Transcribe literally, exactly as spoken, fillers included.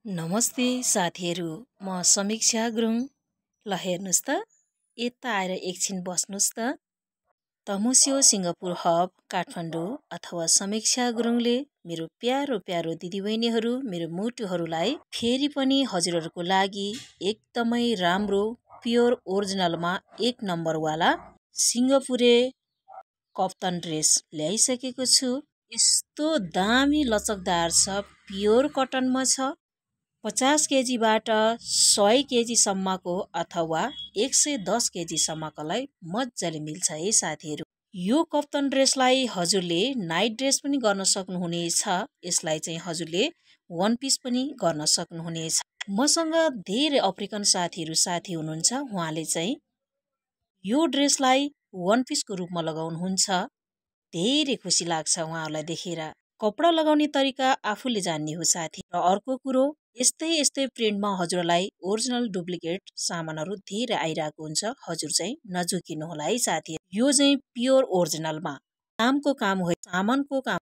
नमस्ते साथीहरू, म समीक्षा गुरुङ। ल हेर्नुहोस् त, यता आएर एकछिन बस्नुहोस् त। तमुस्यो सिङ्गापुर हब काठमाडौँ अथवा समीक्षा गुरुङले मेरो प्यारो प्यारो दिदीबहिनीहरू, मेरो मुटुहरूलाई फेरि पनि हजुरहरूको लागि एकदमै राम्रो प्योर ओरिजिनलमा एक नम्बरवाला सिङ्गापुरे कप्तान ड्रेस ल्याइसकेको छु। यस्तो दामी लचकदार छ, प्योर कटनमा छ। पचास केजीबाट सय केजीसम्मको अथवा एक सय दस केजीसम्मकोलाई मजाले मिल्छ है साथीहरू। यो कप्तान ड्रेसलाई हजुरले नाइट ड्रेस पनि गर्न सक्नुहुनेछ। यसलाई चाहिँ हजुरले वान पिस पनि गर्न सक्नुहुनेछ। मसँग धेरै अफ्रिकन साथीहरू साथी हुनुहुन्छ, उहाँले चाहिँ यो ड्रेसलाई वान पिसको रूपमा लगाउनुहुन्छ। धेरै खुसी लाग्छ उहाँहरूलाई देखेर। कपडा लगाउने तरिका आफूले जान्ने हो साथी। र अर्को कुरो, यस्तै यस्तै प्रिन्टमा हजुरलाई ओरिजिनल डुप्लिकेट सामानहरू धेरै आइरहेको हुन्छ। हजुर चाहिँ नझुकिनु होला है साथी। यो चाहिँ प्योर ओरिजिनलमा कामको काम हो, सामानको काम